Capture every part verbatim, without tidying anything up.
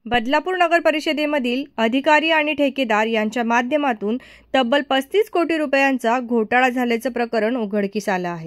बदलापूर नगर परिषदेमधील अधिकारी आणि ठेकेदार यांच्या माध्यमातून तब्बल पस्तीस कोटी रुपयांचा घोटाळा झाल्याचं प्रकरण उघडकीस आलं आहे.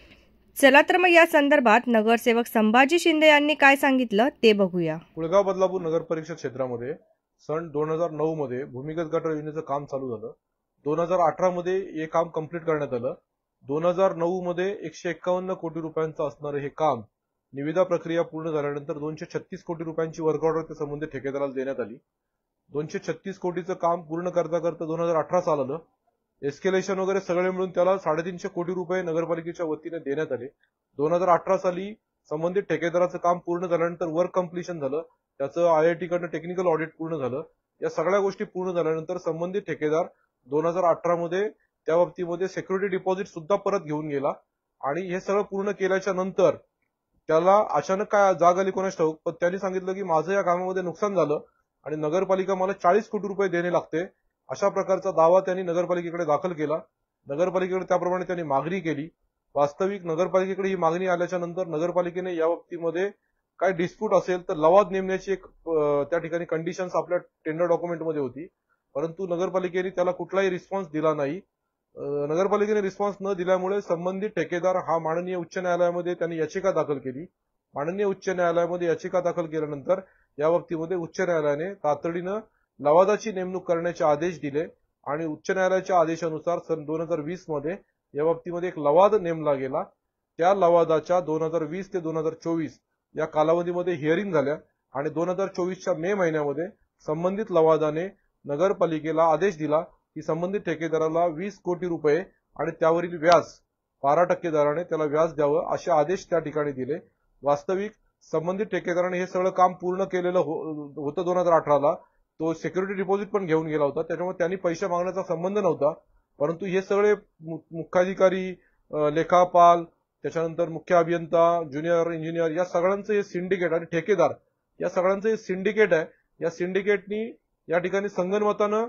चला तर मग या संदर्भात नगरसेवक संभाजी शिंदे यांनी काय सांगितलं ते बघूया. कुळगाव बदलापूर नगर परिषद क्षेत्रामध्ये सन दोन हजार नऊ मध्ये भूमिगत गटर योजनेचं काम चालू झालं. दोन हजार अठरा मध्ये हे काम कंप्लीट करण्यात आलं. दोन हजार नऊ मध्ये एकशे एक्कावन्न कोटी रुपयांचं असणारं हे काम निविदा प्रक्रिया पूर्ण झाल्यानंतर दोनशे छत्तीस कोटी रुपयांची वर्क ऑर्डर त्या संबंधित ठेकेदाराला देण्यात आली. दोनशे छत्तीस कोटीचं काम पूर्ण करता करता दोन हजार अठरा साल आलं. एस्केलेशन वगैरे सगळे मिळून त्याला साडेतीनशे कोटी रुपये नगरपालिकेच्या वतीने देण्यात आले. दोन हजार अठरा साली संबंधित ठेकेदाराचं काम पूर्ण झाल्यानंतर वर्क कम्प्लिशन झालं. त्याचं आय आय टी कडनं टेक्निकल ऑडिट पूर्ण झालं. या सगळ्या गोष्टी पूर्ण झाल्यानंतर संबंधित ठेकेदार दोन हजार अठरा मध्ये त्या बाबतीमध्ये सिक्युरिटी डिपॉझिट सुद्धा परत घेऊन गेला आणि हे सगळं पूर्ण केल्याच्या नंतर त्याला अचानक काय जाग आली कोणाच ठाऊक, पण त्यांनी सांगितलं की माझं या कामामध्ये नुकसान झालं आणि नगरपालिका मला चाळीस कोटी रुपये देणे लागते. अशा प्रकारचा दावा त्यांनी नगरपालिकेकडे दाखल केला. नगरपालिकेकडे त्याप्रमाणे त्यांनी मागणी केली. वास्तविक नगरपालिकेकडे ही मागणी आल्याच्या नंतर नगरपालिकेने या बाबतीमध्ये काय डिस्प्यूट असेल तर लवाद नेमण्याची एक त्या ठिकाणी कंडिशन्स आपल्या टेंडर डॉक्युमेंटमध्ये होती, परंतु नगरपालिकेने त्याला कुठलाही रिस्पॉन्स दिला नाही. नगरपालिकेने रिस्पॉन्स न दिल्यामुळे संबंधित ठेकेदार हा माननीय उच्च न्यायालयामध्ये त्यांनी याचिका दाखल केली. माननीय उच्च न्यायालयामध्ये याचिका दाखल केल्यानंतर या बाबतीमध्ये उच्च न्यायालयाने तातडीनं लवादाची नेमणूक करण्याचे आदेश दिले आणि उच्च न्यायालयाच्या आदेशानुसार सन दोन हजार वीस मध्ये या बाबतीमध्ये एक लवाद नेमला गेला. त्या लवादाच्या दोन हजार वीस ते दोन हजार चोवीस या कालावधीमध्ये हिअरिंग झाल्या आणि दोन हजार चोवीसच्या मे महिन्यामध्ये संबंधित लवादाने नगरपालिकेला आदेश दिला की संबंधित ठेकेदाराला वीस कोटी रुपये आणि त्यावरील व्याज बारा टक्के दराने त्याला व्याज द्यावं असे आदेश त्या ठिकाणी दिले. वास्तविक संबंधित ठेकेदाराने हे सगळं काम पूर्ण केलेलं होतं दोन हजार अठराला. तो सिक्युरिटी डिपॉझिट पण घेऊन गेला होता, त्याच्यामुळे त्यांनी पैसे मागण्याचा संबंध नव्हता. परंतु हे सगळे मुख्याधिकारी, लेखापाल, त्याच्यानंतर मुख्य अभियंता, ज्युनियर इंजिनियर या सगळ्यांचं हे सिंडिकेट आणि ठेकेदार या सगळ्यांचं हे सिंडिकेट आहे. या सिंडिकेटनी या ठिकाणी संगनमतानं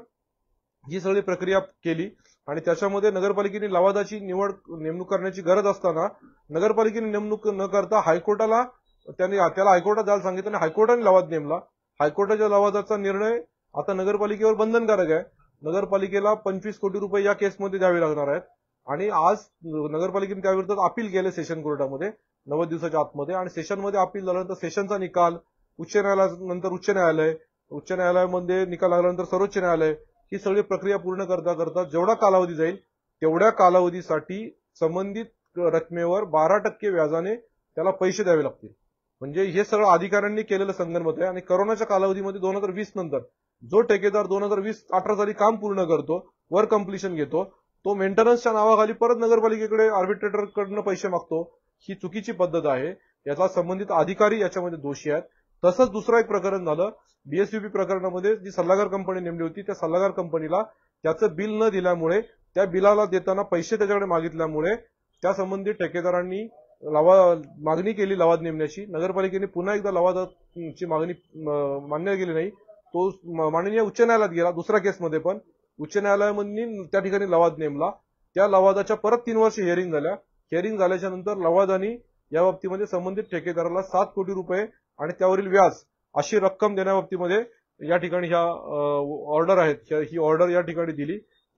ही सगळी प्रक्रिया केली आणि त्याच्यामध्ये नगरपालिकेने लवादाची निवड नेमणूक करण्याची गरज असताना नगरपालिकेने नेमणूक न करता हायकोर्टाला त्यांनी त्याला हायकोर्टात जायला सांगितलं आणि हायकोर्टाने लवाद नेमला. हायकोर्टाच्या लवादाचा निर्णय आता नगरपालिकेवर बंधनकारक आहे. नगरपालिकेला पंचवीस कोटी रुपये या केसमध्ये द्यावे लागणार आहेत आणि आज नगरपालिकेने त्याविरोधात अपील केले सेशन कोर्टामध्ये नव्वद दिवसाच्या आतमध्ये आणि सेशनमध्ये अपील झाल्यानंतर सेशनचा निकाल, उच्च न्यायालयानंतर उच्च न्यायालय, उच्च न्यायालयामध्ये निकाल लागल्यानंतर सर्वोच्च न्यायालय, ही सगळी प्रक्रिया पूर्ण करता करता जेवढा कालावधी जाईल तेवढ्या कालावधीसाठी संबंधित रकमेवर बारा टक्के व्याजाने त्याला पैसे द्यावे लागतील. म्हणजे हे सगळं अधिकाऱ्यांनी केलेलं संगनमत आहे. आणि करोनाच्या कालावधीमध्ये दोन हजार वीस नंतर जो ठेकेदार दोन हजार वीस अठरा साली काम पूर्ण करतो, वर्क कम्प्लिशन घेतो, तो मेंटेनन्सच्या नावाखाली परत नगरपालिकेकडे आर्बिट्रेटरकडनं पैसे मागतो. ही चुकीची पद्धत आहे. याचा संबंधित अधिकारी याच्यामध्ये दोषी आहेत. तसंच दुसरं एक प्रकरण झालं बीएसयूपी प्रकरणामध्ये. जी सल्लागार कंपनी नेमली होती त्या सल्लागार कंपनीला त्याचं बिल न दिल्यामुळे, त्या बिलाला देताना पैसे त्याच्याकडे मागितल्यामुळे त्या संबंधित ठेकेदारांनी लवा मागणी केली लवाद नेमण्याची. नगरपालिकेने पुन्हा एकदा लवादाची मागणी मान्य केली नाही. तो माननीय उच्च न्यायालयात गेला. दुसऱ्या केसमध्ये पण उच्च न्यायालयामध्ये त्या ठिकाणी लवाद नेमला. त्या लवादाच्या परत तीन वर्ष हिअरिंग झाल्या. हिअरिंग झाल्याच्या नंतर लवादानी या बाबतीमध्ये संबंधित ठेकेदाराला सात कोटी रुपये आणि त्यावरील व्याज अशी रक्कम देण्याबाबतीमध्ये या ठिकाणी ह्या ऑर्डर आहेत. ही ऑर्डर या ठिकाणी दिली.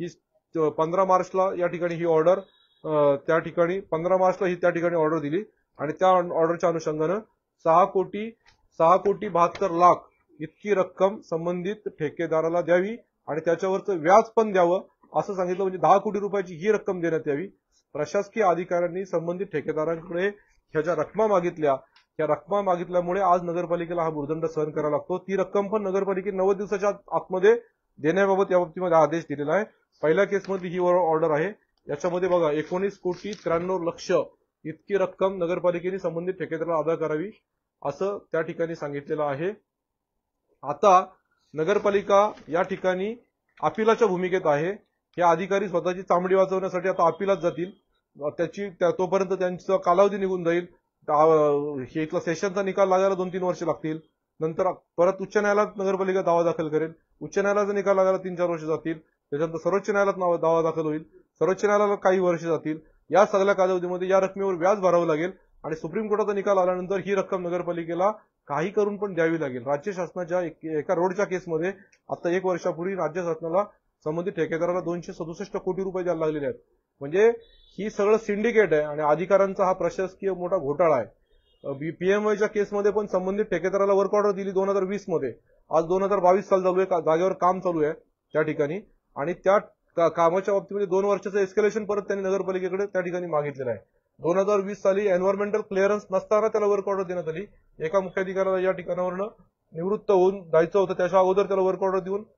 ही पंधरा मार्चला या ठिकाणी ही ऑर्डर त्या ठिकाणी पंधरा मार्चला ही त्या ठिकाणी ऑर्डर दिली आणि त्या ऑर्डरच्या अनुषंगानं सहा कोटी सहा कोटी बहात्तर लाख इतकी रक्कम संबंधित ठेकेदाराला द्यावी आणि त्याच्यावरचं व्याज पण द्यावं असं सांगितलं. म्हणजे दहा कोटी रुपयाची ही रक्कम देण्यात यावी. प्रशासकीय अधिकाऱ्यांनी संबंधित ठेकेदारांकडे ह्या ज्या रकमा मागितल्या त्या रकमा मागितल्यामुळे आज नगरपालिकेला हा भुर्दंड सहन करावा लागतो. ती रक्कम पण नगरपालिकेने नव्वद दिवसाच्या आतमध्ये देण्याबाबत या बाबतीमध्ये आदेश दिलेला आहे. पहिल्या केसमध्ये ही ऑर्डर आहे. याच्यामध्ये बघा एकोणीस कोटी त्र्याण्णव लक्ष इतकी रक्कम नगरपालिकेने संबंधित ठेकेदाराला अदा करावी असं त्या ठिकाणी सांगितलेलं आहे. आता नगरपालिका या ठिकाणी अपिलाच्या भूमिकेत आहे. हे अधिकारी स्वतःची चामडी वाचवण्यासाठी आता अपिलात जातील. त्याची तोपर्यंत त्यांचा कालावधी निघून जाईल. हे इथला सेशनचा निकाल लागायला दोन तीन वर्ष लागतील. नंतर परत उच्च न्यायालयात नगरपालिका दावा दाखल करेल. उच्च न्यायालयाचा निकाल लागायला तीन चार वर्ष जातील. त्याच्यानंतर सर्वोच्च न्यायालयात दावा दाखल होईल. सर्वोच्च न्यायालयाला काही वर्ष जातील. या सगळ्या कालावधीमध्ये या रकमेवर व्याज भरावं लागेल आणि सुप्रीम कोर्टाचा निकाल आल्यानंतर ही रक्कम नगरपालिकेला काही करून पण द्यावी लागेल. राज्य शासनाच्या एका रोडच्या केसमध्ये आता एक वर्षापूर्वी राज्य शासनाला संबंधित ठेकेदाराला दोनशे सदुसष्ट कोटी रुपये द्यायला लागलेले आहेत. म्हणजे ही सगळं सिंडिकेट आहे आणि अधिकाऱ्यांचा हा प्रशासकीय मोठा घोटाळा आहे. पीएमवायच्या केसमध्ये पण संबंधित ठेकेदाराला वर्क ऑर्डर दिली दोन हजार वीस मध्ये. आज दोन हजार बावीस साल चालू आहे, जागेवर काम चालू आहे त्या ठिकाणी आणि त्या कामाच्या बाबतीमध्ये दोन वर्षाचं एस्केलेशन परत त्यांनी नगरपालिकेकडे त्या ठिकाणी मागितलेलं आहे. दोन हजार वीस साली एन्व्हायरमेंटल क्लिअरन्स नसताना त्याला वर्क ऑर्डर देण्यात आली. एका मुख्याधिकाऱ्याला या ठिकाणावरनं निवृत्त होऊन जायचं होतं, त्याच्या अगोदर त्याला वर्क ऑर्डर देऊन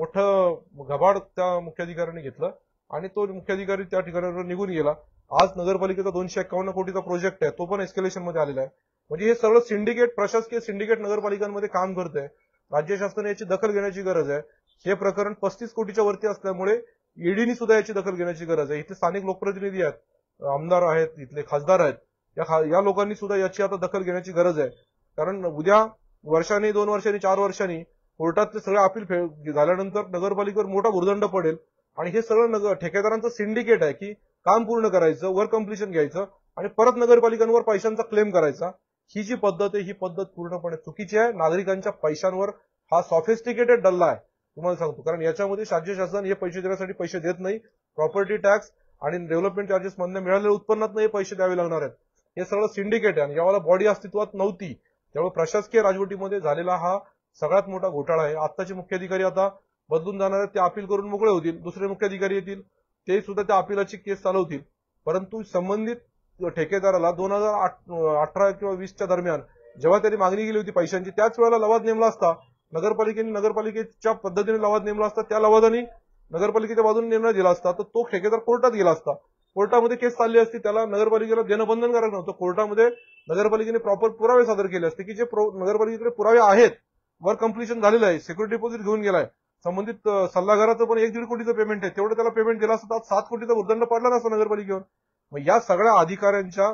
मोठं घबाड त्या मुख्याधिकाऱ्याने घेतलं आणि तो मुख्याधिकारी त्या ठिकाणावर निघून गेला. आज नगरपालिकेचा दोनशे एक्कावन्न कोटीचा प्रोजेक्ट आहे, तो पण एस्केलेशन मध्ये आलेला आहे. म्हणजे हे सगळं सिंडिकेट, प्रशासकीय सिंडिकेट नगरपालिकांमध्ये काम करतंय. राज्य शासनाने याची दखल घेण्याची गरज आहे. हे प्रकरण पस्तीस कोटीच्या वरती असल्यामुळे ईडीनी सुद्धा याची दखल घेण्याची गरज आहे. इथे स्थानिक लोकप्रतिनिधी आहेत, आमदार आहेत, इथले खासदार आहेत, या या लोकांनी सुद्धा याची आता दखल घेण्याची गरज आहे. कारण उद्या वर्षांनी, दोन वर्षांनी, चार वर्षांनी कोर्टातले सगळे अपील झाल्यानंतर नगरपालिकेवर मोठा भुर्दंड पडेल आणि हे सगळं नगर ठेकेदारांचं सिंडिकेट आहे की काम पूर्ण करायचं, वर्क कम्प्लिशन घ्यायचं आणि परत नगरपालिकांवर पैशांचा क्लेम करायचा. ही जी पद्धत आहे ही पद्धत पूर्णपणे चुकीची आहे. नागरिकांच्या पैशांवर हा सॉफिस्टिकेटेड डल्ला आहे, तुम्हाला सांगतो. कारण याच्यामध्ये राज्य शासन हे पैसे देण्यासाठी पैसे देत नाही. प्रॉपर्टी टॅक्स आणि डेव्हलपमेंट चार्जेस मधून मिळालेल्या उत्पन्नात हे पैसे द्यावे लागणार आहेत. हे सगळं सिंडिकेट आहे आणि यावेळेला बॉडी अस्तित्वात नव्हती. त्यामुळे प्रशासकीय राजवटीमध्ये झालेला हा सगळ्यात मोठा घोटाळा आहे. आत्ताचे मुख्याधिकारी आता बदलून जाणार आहेत, ते अपील करून मोकळे होतील. दुसरे मुख्याधिकारी येतील, ते सुद्धा त्या अपिलाची केस चालवतील. परंतु संबंधित ठेकेदाराला दोन हजार अठरा किंवा वीसच्या दरम्यान जेव्हा त्यांनी मागणी केली होती पैशांची, त्याच वेळेला लवाद नेमला असता. नगरपालिकेने नगरपालिकेच्या पद्धतीने लवाद नेमला असता, त्या लवादाने नगरपालिकेच्या बाजूने निर्णय दिला असता तर तो ठेकेदार कोर्टात गेला असता. कोर्टामध्ये केस चालली असती, त्याला नगरपालिकेला देणं बंधनकारक नव्हतं. कोर्टामध्ये नगरपालिकेने प्रॉपर पुरावे सादर केले असते की जे नगरपालिकेकडे पुरावे आहेत, वर्क कम्प्लिशन झालेलं आहे, सिक्युरिटी डिपॉझिट घेऊन गेलाय, संबंधित सल्लागाराचं पण एक दीड कोटीचं पेमेंट आहे, तेवढं त्याला पेमेंट दिलं असतं, सात कोटीचा भुर्दंड पडला नसता नगरपालिकेवर. मग या सगळ्या अधिकाऱ्यांच्या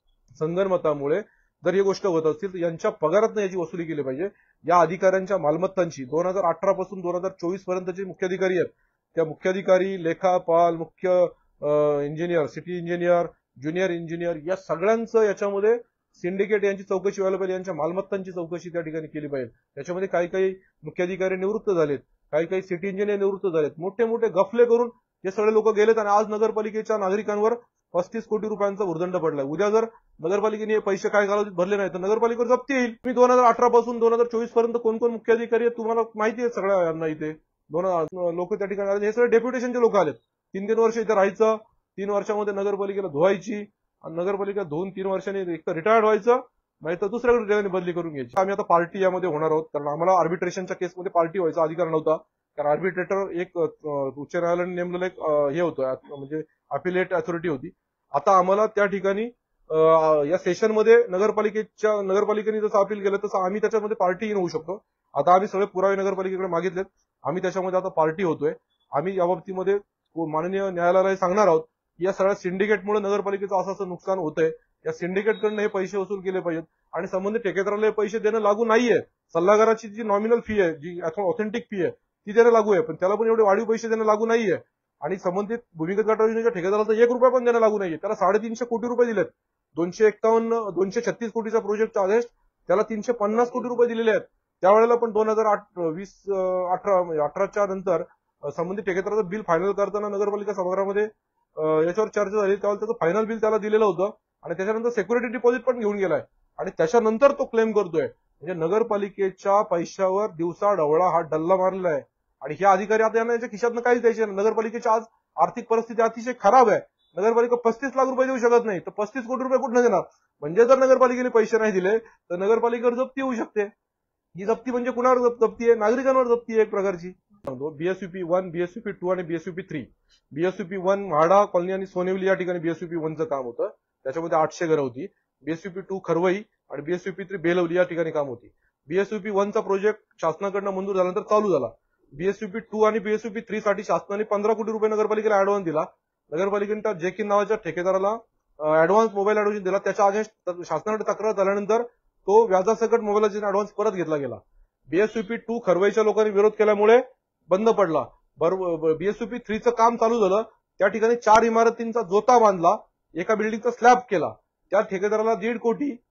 संगनमतामुळे जर ही गोष्ट होत असतील तर यांच्या पगारातनं याची वसुली केली पाहिजे. या अधिकाऱ्यांच्या मालमत्तांची दोन हजार अठरा पासून दोन हजार चोवीस पर्यंतचे मुख्याधिकारी आहेत, त्या मुख्याधिकारी, लेखापाल, मुख्य engineer, city engineer, junior engineer, या सगळ्यांचं याच्यामध्ये सिंडिकेट यांची चौकशी व्हायला पाहिजे. यांच्या मालमत्तांची चौकशी त्या ठिकाणी केली पाहिजे. त्याच्यामध्ये काही काही मुख्याधिकारी निवृत्त झालेत, काही काही सिटी इंजिनियर निवृत्त झालेत, मोठे मोठे गफले करून हे सगळे लोक गेलेत आणि आज नगरपालिकेच्या नागरिकांवर पस्तीस कोटी रुपयांचा भुर्दंड पडलाय. उद्या जर नगरपालिकेने हे पैसे काय कालावधीत भरले नाही तर नगरपालिकेवर जप्ती येईल. मी दोन हजार अठरा पासून दोन हजार चोवीस पर्यंत कोण कोण मुख्याधिकारी आहेत तुम्हाला माहिती आहे सगळ्या यांना. इथे दोन लोक त्या ठिकाणी आले, हे सगळे डेप्युटेशनचे लोक आलेत. तीन तीन वर्ष इथे राहायचं, तीन वर्षामध्ये नगरपालिकेला धुवायची आणि नगरपालिका धुवून तीन वर्षांनी एक तर रिटायर्ड व्हायचं, नाही तर दुसऱ्याकडे बदली करून घ्यायची. आम्ही आता पार्टी यामध्ये होणार आहोत कारण आम्हाला आर्बिट्रेशनच्या केसमध्ये पार्टी व्हायचा अधिकार नव्हता. कारण आर्बिट्रेटर एक उच्च न्यायालयाने नेमलेलं एक हे होतं, म्हणजे अपिलेट अथॉरिटी होती. आता आम्हाला त्या ठिकाणी या सेशनमध्ये नगरपालिकेच्या नगरपालिकेने जसं अपील केलं तसं आम्ही त्याच्यामध्ये पार्टी होऊ शकतो. आता आम्ही सगळे पुरावे नगरपालिकेकडे मागितलेत, आम्ही त्याच्यामध्ये आता पार्टी होतोय. आम्ही या बाबतीमध्ये माननीय न्यायालयाला सांगणार आहोत की या सगळ्या सिंडिकेटमुळे नगरपालिकेचं असं असं नुकसान होतंय. या सिंडिकेटकडनं हे पैसे वसूल केले पाहिजेत आणि संबंधित ठेकेदाराला हे पैसे देणं लागू नाहीये. सल्लागाराची जी नॉमिनल फी आहे, जी ऑथेंटिक फी आहे, ती देणं लागू आहे, पण त्याला पण एवढे वाढीव पैसे देणं लागू नाहीये. आणि संबंधित भूमिगत गटार योजनेच्या ठेकेदाराला एक रुपया पण देणं लागू नाहीये. त्याला साडेतीनशे कोटी रुपये दिलेत. दोनशे एक्कावन्न दोनशे छत्तीस कोटीचा प्रोजेक्टचा आदेश, त्याला तीनशे पन्नास कोटी रुपये दिलेले आहेत. त्यावेळेला पण दोन हजार आठ वीस अठरा अठराच्या नंतर संबंधित ठेकेदाराचं बिल फायनल करताना नगरपालिका सभागृहामध्ये याच्यावर चर्चा झाली. त्यावेळेला त्याचं फायनल बिल त्याला दिलेलं होतं आणि त्याच्यानंतर सिक्युरिटी डिपॉझिट पण घेऊन गेलाय आणि त्याच्यानंतर तो क्लेम करतोय. म्हणजे नगरपालिकेच्या पैशावर दिवसा ढवळा हा डल्ला मारलेला आहे आणि हे अधिकारी आता यांना याच्या खिशातनं काहीच द्यायचे नाही. नगरपालिकेची आज आर्थिक परिस्थिती अतिशय खराब आहे. नगरपालिका पस्तीस लाख रुपये देऊ शकत नाही तर पस्तीस कोटी रुपये कुठनं देणार? म्हणजे जर नगरपालिकेने पैसे नाही दिले तर नगरपालिकेवर जप्ती होऊ शकते. ही जप्ती म्हणजे कुणावर जप्ती आहे? नागरिकांवर जप्ती आहे एक प्रकारची. बीएसयूपी वन, बीएसयूपी टू आणि BSUP three. BSUP one MHADA colony आणि सोनेवली या ठिकाणी बीएसयूपी वनचं काम होतं, त्याच्यामध्ये आठशे घरं होती. बीएसयूपी टू खरवई आणि बीएसयूपी थ्री बेलवली या ठिकाणी काम होती. बीएसयूपी वनचा प्रोजेक्ट शासनाकडनं मंजूर झाल्यानंतर चालू झाला. बीएसयूपी टू आणि बीएसयूपी थ्री साठी शासनाने पंधरा कोटी रुपये नगरपालिकेला ऍडव्हान्स दिला. नगरपालिकेने त्या जेकिन नावाच्या ठेकेदाराला ऍडव्हान्स मोबाईल ऍडव्हान्स दिला. त्याच्या आदेश शासनाकडे तक्रार झाल्यानंतर तो व्याजासकट मोबाईलचा ऍडव्हान्स परत घेतला गेला. बीएसयूपी टू खरवईच्या लोकांनी विरोध केल्यामुळे बंद पडला. बरोबर बीएसयूपी थ्रीचं काम चालू झालं. त्या ठिकाणी चार इमारतींचा जोता बांधला, एका बिल्डिंगचा स्लॅब केला. त्या ठेकेदाराला दीड कोटी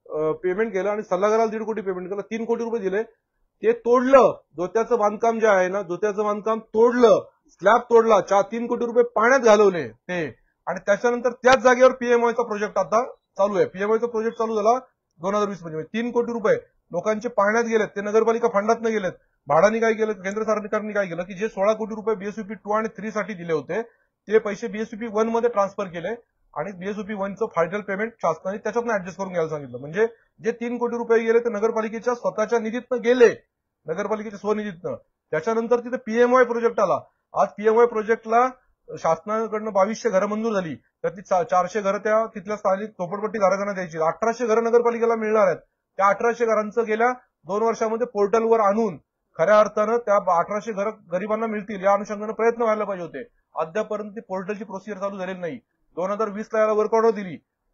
पेमेंट केलं आणि सल्लागाराला दीड कोटी पेमेंट केलं, तीन कोटी रुपये दिले. ते तोडलं, जोत्याचं बांधकाम जे आहे ना, जोत्याचं बांधकाम तोडलं, स्लॅब तोडला, चार तीन कोटी रुपये पाण्यात घालवले ते. आणि त्याच्यानंतर त्याच जागेवर पीएमआयचा प्रोजेक्ट आता चालू आहे. पीएमआयचा प्रोजेक्ट चालू झाला दोन हजार वीस मध्ये. तीन कोटी रुपये लोकांचे पाण्यात गेलेत, ते नगरपालिका फंडात गेलेत. भाडानी काय केलं, केंद्र सरकारने काय केलं की जे सोळा कोटी रुपये बीएसयूपी टू आणि थ्री साठी दिले होते ते पैसे बीएसयूपी वन मध्ये ट्रान्सफर केले आणि बीएसयूपी वनचं फायनल पेमेंट शासनाने त्याच्यातून ऍडजस्ट करून घ्यायला सांगितलं. म्हणजे जे तीन कोटी रुपये गेले ते नगरपालिकेच्या स्वतःच्या निधीतनं गेले, नगरपालिकेच्या स्वनिधीतनं. त्याच्यानंतर तिथे पीएमवाय प्रोजेक्ट आला. आज पीएमवाय प्रोजेक्टला शासनाकडनं बावीसशे घरं मंजूर झाली, त्यातली चारशे घरं त्या तिथल्या स्थानिक झोपडपट्टी धारकांना द्यायची. अठराशे घरं नगरपालिकेला मिळणार आहेत. त्या अठराशे घरांचं गेल्या दोन वर्षामध्ये पोर्टलवर आणून खऱ्या अर्थानं त्या अठराशे घरं गरिबांना मिळतील या अनुषंगाने प्रयत्न व्हायला पाहिजे होते. अद्यापर्यंत ती पोर्टलची प्रोसिजर चालू झालेली नाही. दोन हजार वीस ला याला वर्क ऑर्डर दिली,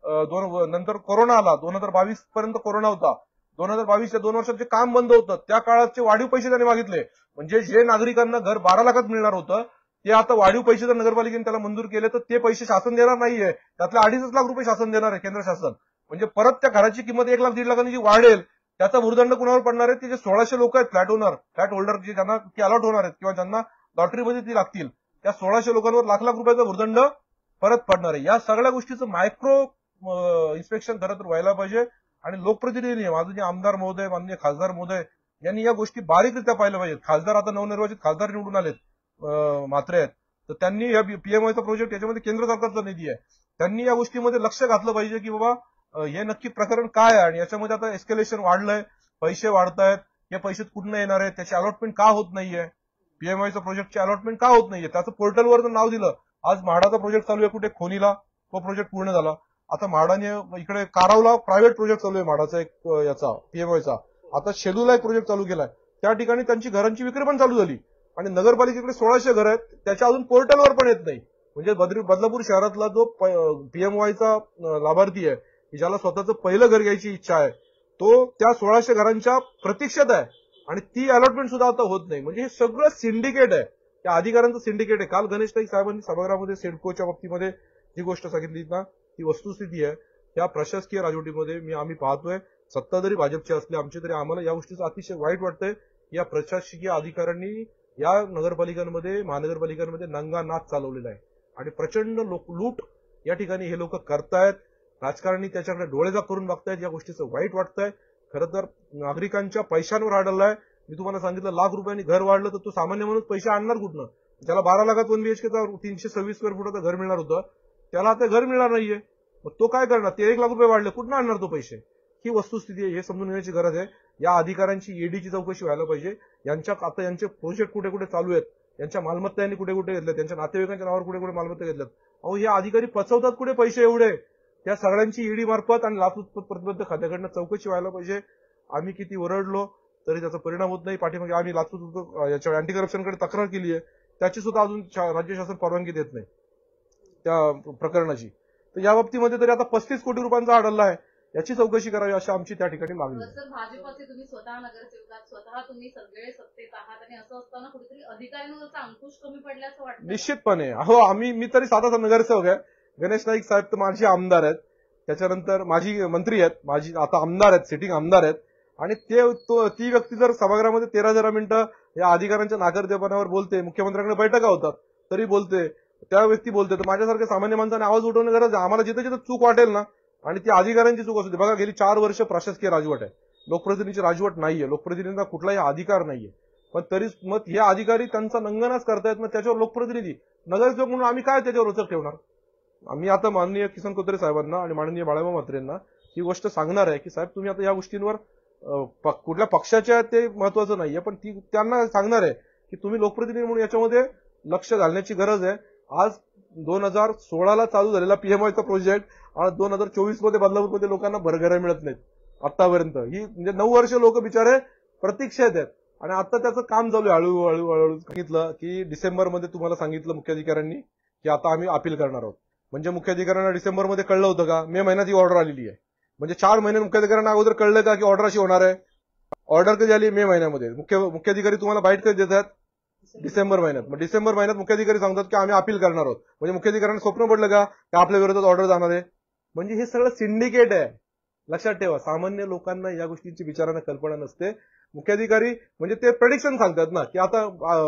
दोन नंतर कोरोना आला, दोन हजार बावीस पर्यंत कोरोना होता. दोन हजार बावीसच्या दोन वर्षात जे काम बंद होतं त्या काळाचे वाढीव पैसे त्यांनी मागितले. म्हणजे जे नागरिकांना घर बारा लाखात मिळणार होतं ते आता वाढीव पैसे जर नगरपालिकेने त्याला मंजूर केले तर ते पैसे शासन देणार नाहीये. त्यातले अडीचच लाख रुपये शासन देणार आहे, केंद्र शासन. म्हणजे परत त्या घराची किंमत एक लाख दीड लाखांनी जी वाढेल त्याचा भूर्दंड कुणावर पडणार आहे? ते जे सोळाशे लोक आहेत फ्लॅट ओनर, फ्लॅट होल्डर जे ज्यांना ती अलॉट होणार आहेत किंवा ज्यांना लॉटरीमध्ये ती लागतील, त्या सोळाशे लोकांवर लाख लाख रुपयाचा भूर्दंड परत पडणार आहे. या सगळ्या गोष्टीचं मायक्रो इन्स्पेक्शन खरं तर व्हायला पाहिजे. आणि लोकप्रतिनिधी माझे जे आमदार महोदय, माननीय खासदार महोदय यांनी या गोष्टी बारीकरित्या पाहिल्या पाहिजेत. खासदार आता नवनिर्वाचित खासदार निवडून आलेत मात्रे आहेत, तर त्यांनी या पीएमआयचा प्रोजेक्ट याच्यामध्ये केंद्र सरकारचा निधी आहे, त्यांनी या गोष्टीमध्ये लक्ष घातलं पाहिजे की बाबा हे नक्की प्रकरण काय आहे आणि याच्यामध्ये आता एस्केलेशन वाढलंय, पैसे वाढतायत, हे पैसे कुठून येणार आहेत, त्याची अलॉटमेंट का होत नाहीये, पीएमआयचा प्रोजेक्टची अलॉटमेंट का होत नाहीये. त्याचं पोर्टलवर नाव दिलं. आज म्हाडाचा प्रोजेक्ट चालू आहे कुठे, खोनीला, तो प्रोजेक्ट पूर्ण झाला. आता म्हाडाने इकडे कारावला प्रायव्हेट प्रोजेक्ट चालू आहे म्हाडाचा एक याचा पीएमआयचा. आता शेलूला एक प्रोजेक्ट चालू केलाय, त्या ठिकाणी त्यांची घरांची विक्री पण चालू झाली. आणि नगरपालिकेकडे सोळाशे घर आहेत, त्याच्या अजून पोर्टलवर पण येत नाही. म्हणजे बदलापूर शहरातला जो पीएमवायचा लाभार्थी आहे की ज्याला स्वतःचं पहिलं घर घ्यायची इच्छा आहे, तो त्या सोळाशे घरांच्या प्रतीक्षेत आहे आणि ती अलॉटमेंट सुद्धा आता होत नाही. म्हणजे हे सगळं सिंडिकेट आहे, त्या अधिकाऱ्यांचं सिंडिकेट आहे. काल गणेश नाईक साहेबांनी सभागृहामध्ये सिडकोच्या बाबतीमध्ये जी गोष्ट सांगितली ना ती वस्तुस्थिती आहे. त्या प्रशासकीय राजवटीमध्ये मी आम्ही पाहतोय, सत्ता जरी भाजपची असली आमची तरी आम्हाला या गोष्टीचं अतिशय वाईट वाटतंय. या प्रशासकीय अधिकाऱ्यांनी या नगरपालिकांमध्ये महानगरपालिकांमध्ये नंगा नाच चालवलेला आहे आणि प्रचंड लोक लूट या ठिकाणी हे लोक करतायत. राजकारणी त्याच्याकडे डोळेजा करून बघतायत. या गोष्टीचं वाईट वाटतंय. खरं तर नागरिकांच्या पैशांवर आढळलाय. मी तुम्हाला सांगितलं लाख रुपयांनी घर वाढलं तर तो सामान्य माणूस पैसे आणणार कुठनं? ज्याला बारा लाखात वन बीएचकेचा तीनशे सव्वीस स्क्वेअर फुटाचं घर मिळणार होतं त्याला आता घर मिळणार नाहीये. मग तो काय करणार? ते एक लाख रुपये वाढले, कुठनं आणणार तो पैसे? ही वस्तुस्थिती आहे, हे समजून घेण्याची गरज आहे. या अधिकाऱ्यांची ईडीची चौकशी व्हायला पाहिजे. यांच्या आता यांचे प्रोजेक्ट कुठे कुठे चालू आहेत, यांच्या मालमत्ता यांनी कुठे कुठे घेतल्यात, त्यांच्या नातेवाईकांच्या नावावर कुठे कुठे मालमत्ता घेतल्यात. अहो हे अधिकारी पचवतात कुठे पैसे एवढे? त्या सगळ्यांची ईडी मार्फत आणि लाचलुचपत प्रतिबंध खात्याकडनं चौकशी व्हायला पाहिजे. आम्ही किती ओरडलो तरी त्याचा परिणाम होत नाही. पाठीमागे आम्ही लाचलुचपत याच्या अँटी करप्शनकडे तक्रार केली आहे, त्याची सुद्धा अजून राज्य शासन परवानगी देत नाही त्या प्रकरणाची. तर या बाबतीमध्ये तरी आता पस्तीस कोटी रुपयांचा आढळला आहे, याची चौकशी करावी अशी आमची त्या ठिकाणी मागणी आहे. सर भाजपचे तुम्ही स्वतः नगरसेवकात, स्वतः तुम्ही सगळे सत्तेत आहात आणि असं असताना कुठेतरी अधिकाऱ्यांवरचा अंकुश कमी पडल्याचं वाटतं? निश्चितपणे. हो, आम्ही मी तरी साधा नगरसेवक आहे. गणेश नाईक साहेब तर माझे आमदार आहेत, त्याच्यानंतर माझी मंत्री आहेत, माझी आता आमदार आहेत, सिटिंग आमदार आहेत. आणि ते ती व्यक्ती जर सभागृहामध्ये तेरा तेरा मिनिटं या अधिकाऱ्यांच्या नाकर्तेपणावर बोलते, मुख्यमंत्र्यांकडे बैठका होतात तरी बोलते, त्या व्यक्ती बोलते, तर माझ्यासारख्या सामान्य माणसाने आवाज उठवणं गरज आहे. आम्हाला जिथे जिथे चूक वाटेल ना आणि ती अधिकाऱ्यांची चूक असू दे. बघा गेली चार वर्ष प्रशासकीय राजवट आहे, लोकप्रतिनिधीची राजवट नाहीये, लोकप्रतिनिधींना कुठलाही अधिकार नाहीये. पण तरी मग हे अधिकारी त्यांचा नंगनाच करतायत. मग त्याच्यावर लोकप्रतिनिधी नगरसेवक म्हणून आम्ही काय त्याच्यावर रोचक ठेवणार? आम्ही आता माननीय किसन कोथरे साहेबांना आणि माननीय बाळासाहेब म्हात्रेंना ही गोष्ट सांगणार आहे की साहेब तुम्ही आता या गोष्टींवर कुठल्या पक्षाच्या ते महत्वाचं नाहीये, पण ती त्यांना सांगणार आहे की तुम्ही लोकप्रतिनिधी म्हणून याच्यामध्ये लक्ष घालण्याची गरज आहे. आज दोन हजार सोळाला चालू झालेला पीएमआयचा प्रोजेक्ट आज दोन हजार चोवीस मध्ये बदलापूरमध्ये लोकांना भरघरा मिळत नाहीत आतापर्यंत. ही म्हणजे नऊ वर्ष लोक बिचारे प्रतीक्षेत आहेत आणि आता त्याचं काम चालू आहे. हळूहळू हळूहळू सांगितलं की डिसेंबरमध्ये तुम्हाला सांगितलं मुख्याधिकाऱ्यांनी की आता आम्ही अपील करणार आहोत. म्हणजे मुख्याधिकाऱ्यांना डिसेंबरमध्ये कळलं होतं का? मे महिन्यात ही ऑर्डर आलेली आहे. म्हणजे चार महिने मुख्याधिकाऱ्यांना अगोदर कळलं का की ऑर्डर अशी होणार आहे? ऑर्डर कधी आली? मे महिन्यामध्ये. मुख्य मुख्याधिकारी तुम्हाला बाईट कधी देतात? डिसेंबर महिन्यात. मग डिसेंबर महिन्यात मुख्याधिकारी सांगतात की आम्ही अपील करणार आहोत. म्हणजे मुख्याधिकाऱ्यांना स्वप्न पडलं का की आपल्या विरोधात ऑर्डर जाणार आहे? म्हणजे हे सगळं सिंडिकेट आहे. लक्षात ठेवा, सामान्य लोकांना या गोष्टींची विचारांना कल्पना नसते. मुख्याधिकारी म्हणजे ते प्रेडिक्शन सांगतात ना की आता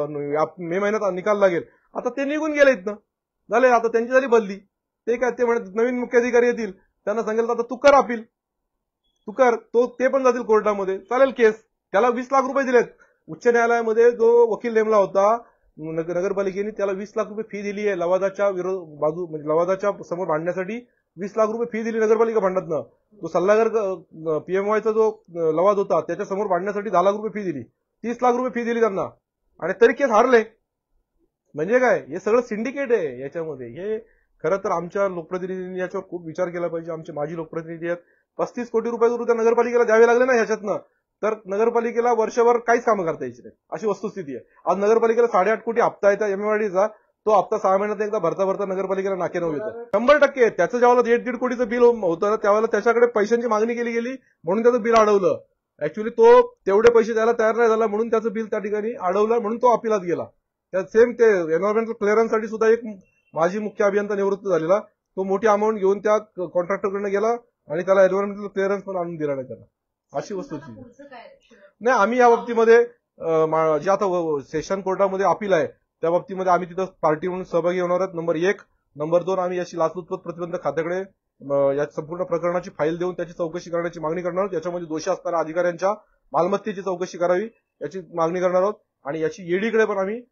मे महिन्यात निकाल लागेल, आता ते निघून गेले इथनं, झाले, आता त्यांची झाली बदली. ते काय ते म्हणत नवीन मुख्याधिकारी येतील, त्यांना सांगेल आता तू कर अपील, तू कर, तो ते पण जातील कोर्टामध्ये, चालेल केस. त्याला वीस लाख रुपये दिलेत. उच्च न्यायालयामध्ये जो वकील नेमला होता नगरपालिकेने, त्याला वीस लाख रुपये फी दिली आहे लवादाच्या विरोध बाजू म्हणजे लवादाच्या समोर मांडण्यासाठी वीस लाख रुपये फी दिली नगरपालिका फंडातनं. तो सल्लागार पीएमवायचा जो लवाद होता त्याच्या समोर मांडण्यासाठी दहा लाख रुपये फी दिली, तीस लाख रुपये फी दिली त्यांना, आणि तरी केस हारले. म्हणजे काय, हे सगळं सिंडिकेट आहे याच्यामध्ये. हे खरं तर आमच्या लोकप्रतिनिधींनी याच्यावर खूप विचार केला पाहिजे. आमचे माजी लोकप्रतिनिधी आहेत, पस्तीस कोटी रुपये जर त्या नगरपालिकेला द्यावे लागले ना ह्याच्यातनं, तर नगरपालिकेला वर्षभर काहीच कामं करता यायची नाही, अशी वस्तुस्थिती आहे. आज नगरपालिकेला साडेआठ कोटी हप्ता येतात एमएमआरडीचा, तो हप्ता सहा महिन्यात एकदा भरता भरता नगरपालिकेला नाकेनऊ येतं. शंभर टक्के त्याचं ज्यावेळेला दीड दीड कोटीचं बिल होतं ना, त्यावेळेला त्याच्याकडे पैशांची मागणी केली गेली म्हणून त्याचं बिल अडवलं. ऍक्च्युली तो तेवढे पैसे द्यायला तयार नाही झाला म्हणून त्याचं बिल त्या ठिकाणी अडवलं, म्हणून तो अपिलात गेला. त्या सेम ते एन्व्हायरमेंटल क्लिअरन्ससाठी सुद्धा एक माजी मुख्य अभियंता निवृत्त झालेला, तो मोठी अमाऊंट घेऊन त्या कॉन्ट्रॅक्टरकडे गेला आणि त्याला एन्व्हायरमेंटल क्लिअरन्स पण आणून दिला नाही त्याला. अशी वस्तूची नाही. आम्ही या बाबतीमध्ये जे आता सेशन कोर्टामध्ये अपील आहे त्या बाबतीमध्ये आम्ही तिथं पार्टी म्हणून सहभागी होणार आहोत. नंबर एक. नंबर दोन, आम्ही याची लाचलुचपत प्रतिबंधक खात्याकडे या संपूर्ण प्रकरणाची फाईल देऊन त्याची चौकशी करण्याची मागणी करणार आहोत. याच्यामध्ये दोषी असणाऱ्या अधिकाऱ्यांच्या मालमत्तेची चौकशी करावी याची मागणी करणार आहोत. आणि याची ईडीकडे पण आम्ही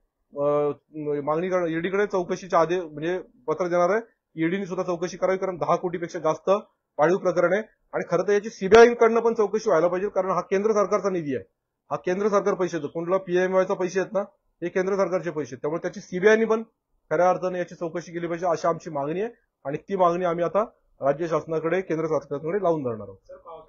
मागणी करणार, ईडीकडे चौकशीच्या आधी म्हणजे पत्र देणार आहे. ईडीने सुद्धा चौकशी करावी, कारण दहा कोटीपेक्षा जास्त पाळीव प्रकरण आहे. आणि खरं तर याची सीबीआयकडनं पण चौकशी व्हायला पाहिजे, कारण हा केंद्र सरकारचा निधी आहे, हा केंद्र सरकार पैसे देतो. कोणला पीएमवायचा पैसे आहेत ना, हे केंद्र सरकारचे पैसे, त्यामुळे त्याची सीबीआयनी पण खऱ्या अर्थाने याची चौकशी केली पाहिजे, अशी आमची मागणी आहे. आणि ती मागणी आम्ही आता राज्य शासनाकडे केंद्र शासनाकडे लावून धरणार आहोत.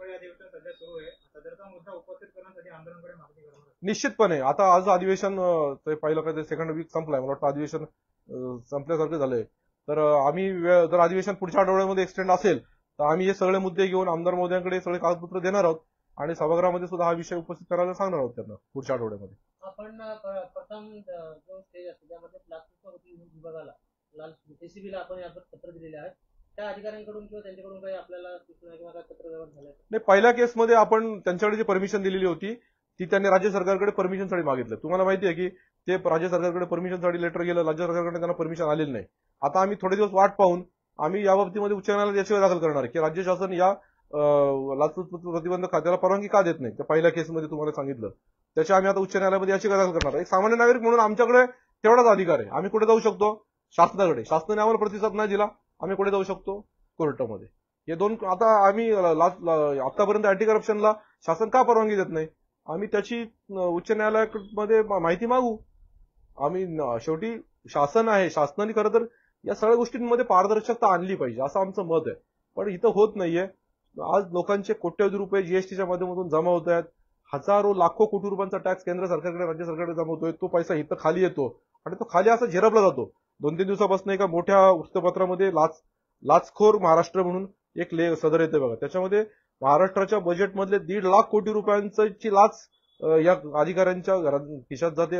निश्चितपणे आता आज अधिवेशन पहिलं काय सेकंड वीक संपलाय, मला वाटतं अधिवेशन संपल्यासारखं झालंय. तर आम्ही जर अधिवेशन पुढच्या आठवड्यामध्ये एक्सटेंड असेल तर आम्ही हे सगळे मुद्दे घेऊन आमदार महोदयांकडे सगळे कागदपत्र देणार आहोत आणि सभागृहामध्ये सुद्धा हा विषय उपस्थित करायला सांगणार आहोत त्यांना पुढच्या आठवड्यामध्ये. आपण प्रथम जो स्टेज असतो त्यामध्ये प्लास्टिक विभागाला लाल एसीबीला आपण यावर पत्र दिलेले आहे, त्या अधिकाऱ्यांकडून किंवा त्यांच्याकडून काही आपल्याला सूचना किंवा काही पत्र व्यवहार झालाय? नाही, पहिल्या केसमध्ये आपण त्यांच्याकडे जी परमिशन दिलेली होती ती त्यांनी राज्य सरकारकडे परमिशनसाठी मागितलं. तुम्हाला माहिती आहे की ते राज्य सरकारकडे परमिशनसाठी लेटर गेलं, राज्य सरकारकडे त्यांना परमिशन आलेलं नाही. आता आम्ही थोडे दिवस वाट पाहून आम्ही या बाबतीमध्ये उच्च न्यायालयात याचिका दाखल करणार की राज्य शासन या लाचलुचपत प्रतिबंधक खात्याला परवानगी का देत नाही, त्या पहिल्या केसमध्ये तुम्हाला सांगितलं. त्याच्या आम्ही आता उच्च न्यायालयामध्ये याचिका दाखल करणार. एक सामान्य नागरिक म्हणून आमच्याकडे तेवढाच अधिकार आहे, आम्ही कुठे जाऊ शकतो? शासनाकडे. शासनाने आम्हाला प्रतिसाद नाही दिला, आम्ही कुठे जाऊ शकतो? कोर्टामध्ये. हे दोन आता आम्ही आतापर्यंत अँटी करप्शनला शासन का परवानगी देत नाही, आम्ही त्याची उच्च न्यायालयामध्ये माहिती मागू. आम्ही शेवटी शासन आहे, शासनाने खरं तर या सगळ्या गोष्टींमध्ये पारदर्शकता आणली पाहिजे असं आमचं मत आहे, पण इथं होत नाहीये. आज लोकांचे कोट्यवधी रुपये जीएसटीच्या माध्यमातून जमा होत आहेत, हजारो लाखो कोटी रुपयांचा टॅक्स केंद्र सरकारकडे राज्य सरकारकडे जमा होतोय, तो पैसा इथं खाली येतो आणि तो खाली असा झिरपला जातो. दोन तीन दिवसापासून एका मोठ्या वृत्तपत्रामध्ये लाच लाचखोर महाराष्ट्र म्हणून एक ले सदर येते बघा, त्याच्यामध्ये महाराष्ट्राच्या बजेटमधले दीड लाख कोटी रुपयांची लाच या अधिकाऱ्यांच्या घरात खिशात जाते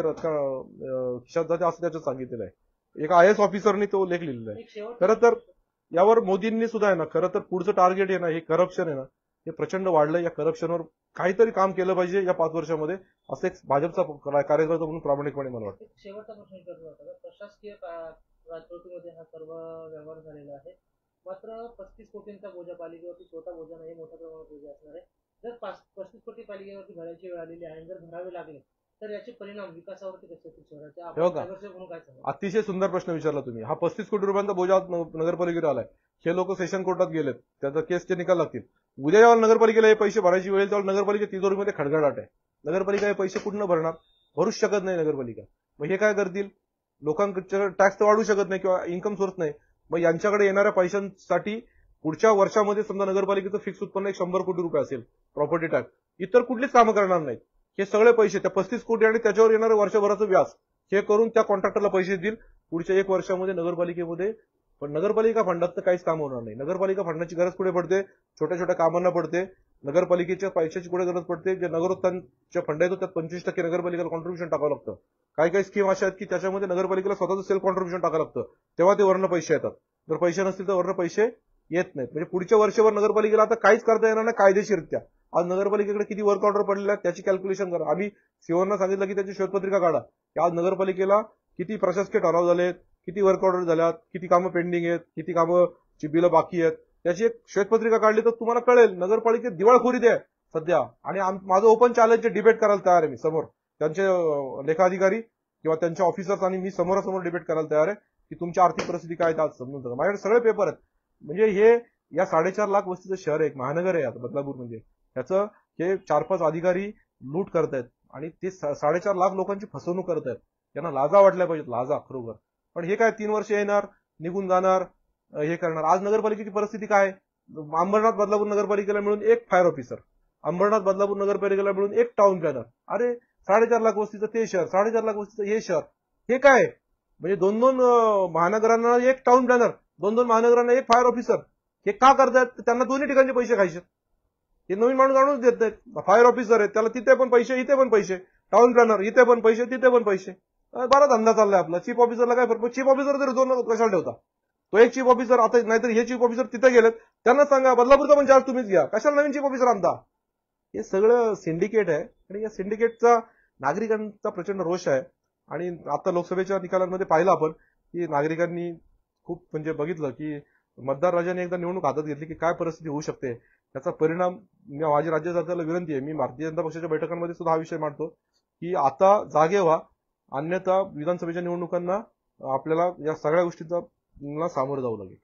खिशात जाते असं त्याच्यात सांगितलेलं आहे. एका आय एस ऑफिसरनी तो लेख लिहिलेला आहे. खरं तर यावर मोदींनी सुद्धा आहे ना, खरं तर पुढचं टार्गेट आहे ना, हे करप्शन आहे ना, हे प्रचंड वाढलं. या करप्शनवर काहीतरी काम केलं पाहिजे या पाच वर्षामध्ये, असं एक भाजपचा कार्यकर्ता म्हणून प्रामाणिकपणे मला वाटतं. शेवटचा प्रश्न विचारला होता, प्रशासकीय राजवटीमध्ये हा सर्व व्यवहार झालेला आहे, मात्र पस्तीस कोटींचा बोजा पालिकेवरती छोटा बोजा नाही, मोठ्या प्रमाणात बोजा असणार आहे. जर पस्तीस कोटी पालिकेवरती भरायची वेळ आलेली आहे, जर भरावे लागले तर याचे परिणाम विकासावरती कसे होतील? अतिशय सुंदर प्रश्न विचारला तुम्ही. हा पस्तीस कोटी रुपयांचा बोजा नगरपालिकेवर आलाय, हे लोक सेशन कोर्टात गेलेत, त्याचा केसचे निकाल लागतील. उद्या जेव्हा नगरपालिकेला हे पैसे भरायची वेळ तेव्हा नगरपालिका तिजोरीमध्ये खडखडाट आहे. नगरपालिका हे पैसे कुठनं भरणार? भरूच शकत नाही नगरपालिका. मग हे काय करतील? लोकांकडे टॅक्स तर वाढू शकत नाही किंवा इन्कम सोर्स नाही, मग यांच्याकडे येणाऱ्या पैशांसाठी पुढच्या वर्षामध्ये समजा नगरपालिकेचं फिक्स उत्पन्न एक शंभर कोटी रुपये असेल प्रॉपर्टी टॅक्स, इतर कुठलीच कामं करणार नाहीत. हे सगळे पैसे त्या पस्तीस कोटी आणि त्याच्यावर येणारं वर्षभराचं व्याज हे करून त्या कॉन्ट्रॅक्टरला पैसे देईल पुढच्या एक वर्षामध्ये नगरपालिकेमध्ये. पण नगरपालिका फंडात तर काहीच काम होणार नाही. नगरपालिका फंडाची गरज कुठे पडते? छोट्या छोट्या कामांना पडते. नगरपालिकेच्या पैशाची कुठे गरज पडते? जे नगरोत्थानच्या फंड येतो त्यात पंचवीस टक्के नगरपालिकेला कॉन्ट्रीब्युशन टाकावं लागतं. काही काही स्कीम अशा आहेत की त्याच्यामध्ये नगरपालिकेला स्वतःचं सेल्फ कॉन्ट्रीब्युशन टाकावं लागतं, तेव्हा ते वरनं पैसे येतात. जर पैसे नसतील तर वरनं पैसे येत नाहीत. म्हणजे पुढच्या वर्षभर नगरपालिकेला आता काहीच करता येणार नाही कायदेशीररित्या. आज नगरपालिकेकडे किती वर्क ऑर्डर पडलेल्या त्याची कॅल्क्युलेशन करा. आम्ही सीओना सांगितलं की त्याची शोधपत्रिका काढा की आज नगरपालिकेला किती प्रशासकीय ठराव झालेत, किती वर्क ऑर्डर झाल्यात, किती कामं पेंडिंग आहेत, किती कामं बिलं बाकी आहेत, त्याची एक श्वेतपत्रिका काढली तर तुम्हाला कळेल नगरपालिकेत दिवाळखोरीत आहे सध्या. आणि माझं ओपन चॅलेंज डिबेट करायला तयार आहे मी समोर. त्यांचे लेखाधिकारी किंवा त्यांच्या ऑफिसर्स आणि मी समोरासमोर डिबेट करायला तयार आहे की तुमची आर्थिक परिस्थिती काय आज समजून टाका. माझ्याकडे सगळे पेपर आहेत. म्हणजे हे या साडेचार लाख वस्तीचं शहर आहे, एक महानगर आहे आता बदलापूर. म्हणजे त्याचं हे चार पाच अधिकारी लूट करतायत आणि ते साडेचार लाख लोकांची फसवणूक करतायत. त्यांना लाजा वाटल्या पाहिजेत, लाजा खरोखर. पण हे काय तीन वर्ष येणार, निघून जाणार, हे करणार. आज नगरपालिकेची परिस्थिती काय? अंबरनाथ बदलापूर नगरपालिकेला मिळून एक फायर ऑफिसर, अंबरनाथ बदलापूर नगरपालिकेला मिळून एक टाउन प्लॅनर. अरे साडेचार लाख वस्तीचं ते शहर, साडेचार लाख वस्तीचं हे शहर, हे काय? म्हणजे दोन दोन महानगरांना एक टाउन प्लॅनर, दोन दोन महानगरांना एक फायर ऑफिसर. हे का करतायत? त्यांना दोन्ही ठिकाणचे पैसे खायचे. हे नवीन माणूस आणून देत नाहीत. फायर ऑफिसर आहे त्याला तिथे पण पैसे, इथे पण पैसे. टाउन प्लॅनर इथे पण पैसे, तिथे पण पैसे. बरा धंदा चाललाय आपला. चीफ ऑफिसरला काय फरक? चीफ ऑफिसर तरी दोन कशाला ठेवता? तो एक चीफ ऑफिसर आता, नाहीतर हे चीफ ऑफिसर तिथे गेलेत, त्यांना सांगा बदलापूरचा पण चार्ज तुम्हीच घ्या. कशाला नवीन चीफ ऑफिसर आणता? हे सगळं सिंडिकेट आहे आणि या सिंडिकेटचा नागरिकांचा प्रचंड रोष आहे. आणि आता लोकसभेच्या निकालांमध्ये पाहिलं आपण की नागरिकांनी खूप म्हणजे बघितलं की मतदार राजाने एकदा निवडणूक हातात घेतली की काय परिस्थिती होऊ शकते. त्याचा परिणाम माझी राज्य सरकारला विनंती आहे, मी भारतीय जनता पक्षाच्या बैठकांमध्ये सुद्धा हा विषय मांडतो की आता जागे व्हा, अन्यथा विधानसभेच्या निवडणुकांना आपल्याला या सगळ्या गोष्टींना सामोरं जावं लागेल.